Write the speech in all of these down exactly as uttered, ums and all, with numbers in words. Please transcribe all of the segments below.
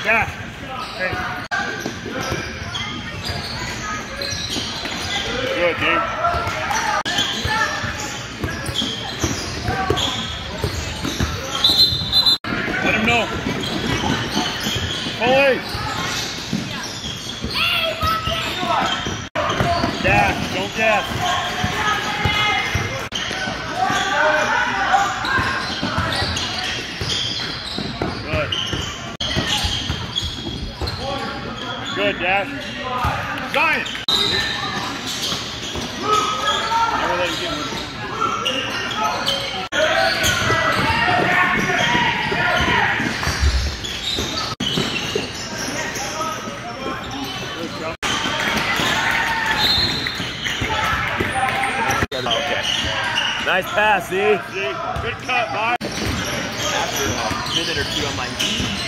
Dash. Hey. Good, dude. Let him know. Holy. Dash, don't dash. Good. Good, Dash. Zion. Never let him get one. Okay. Nice pass, Z. Good cut, bye. After a minute or two, I'm like,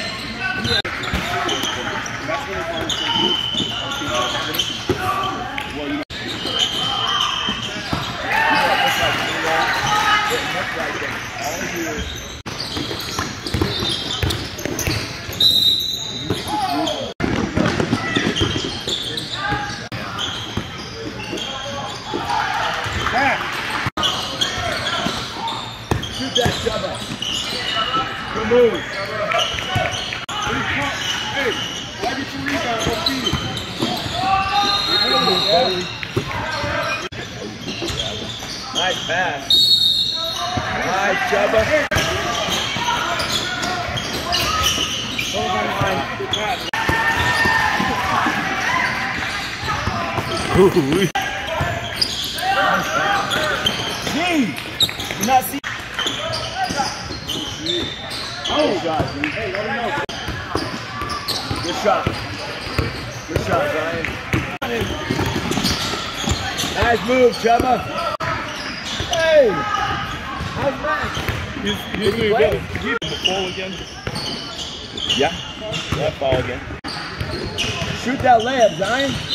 Shoot that, Jabba. Good move. Hey, why get your rebound? Go feed it. nice pass. Nice, Jabba. Ooh. Not see. Oh, God, dude. Hey, let him know. Good shot. Good shot, Zion. Nice move, Chubba. Hey! How's Max? He's, he's going to get the ball again. Yeah. That ball again. Shoot that layup, Zion.